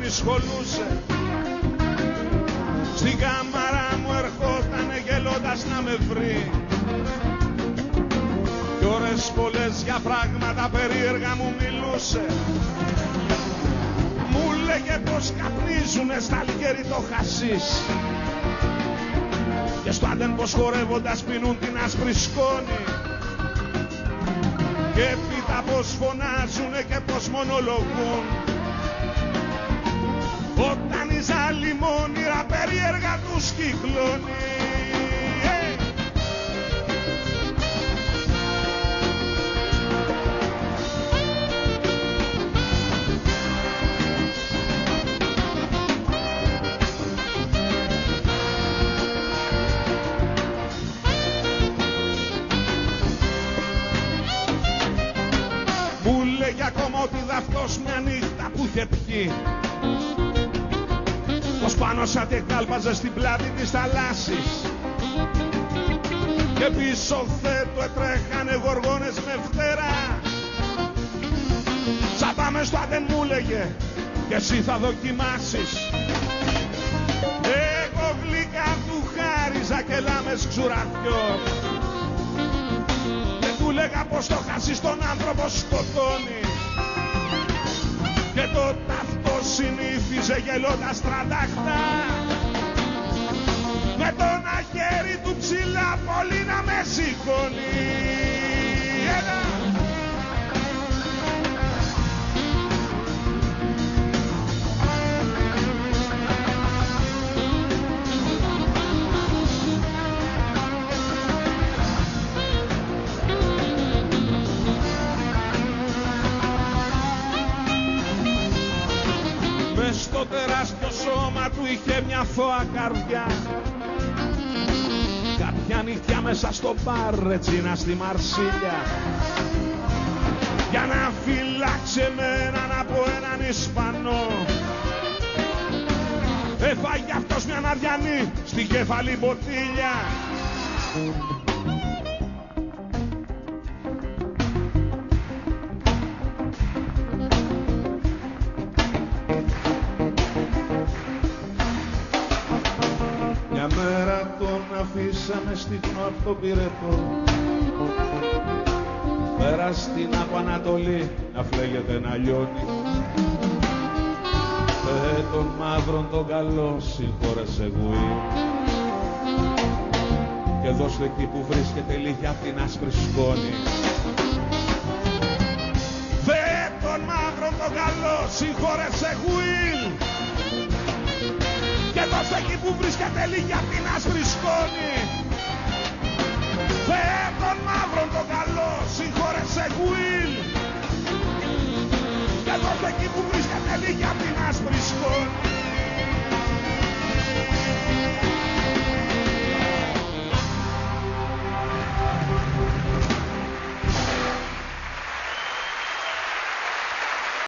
δυσκολούσε. Στην κάμαρα μου ερχότανε γελώντας να με βρει. Κι ώρες πολλές για πράγματα περίεργα μου μιλούσε. Μου λέγε πως καπνίζουνε στα λιγέρι το χασίς. Και στο Άντεν πως χορεύοντας πίνουν την άσπρη σκόνη. Και πίτα πως φωνάζουνε και πως μονολογούν. Όταν η ζαλιμόνιρα περίεργα τους κυκλώνει. Μου λέγε ακόμα ότι δαυτός μια νύχτα που είχε πιει. Πως πάνω σαν τεκάλπαζε στην πλάτη της θαλάσσης. Και πίσω θέτου έτρεχανε γοργόνες με φτερά. Σαν πάμε στο Άντεν μου λέγε και εσύ θα δοκιμάσεις. Εγώ γλυκά του χάριζα και λάμες ξουραφιό. Και του λέγα πως το χασίς τον άνθρωπο σκοτώνει. Και το ταυτό συνήθιζε γελώντας τραντάχτα. Με το ένα χέρι του ψηλά πολύ να με σηκώνει. Στο τεράστιο σώμα του είχε μια θώα καρδιά. Κάποια νύχτια μέσα στο μπαρ ρετσίνα στη Μαρσίλια. Για να φυλάξει έναν από έναν Ισπανό. Έφαγε αυτός μια ναδιανή στη κεφαλή μποτήλια. Μέρα τον αφήσαμε στιχνό απ' το πυρετό. Πέρα στην Απανατολή να φλέγεται να λιώνει. Τον μαύρον τον καλό συγχώρεσε γουί. Και δώστε εκεί που βρίσκεται λίγη απ' την άσπρη σκόνη. Τον μαύρον τον καλό συγχώρεσε γουί. Και δώστε εκεί που βρίσκεται λίγη απ' την άσπρη σκόνη. Τον μαύρον τον καλό συγχώρεσε Γουίλ. Και δώστε εκεί που βρίσκεται λίγη απ' την άσπρη σκόνη.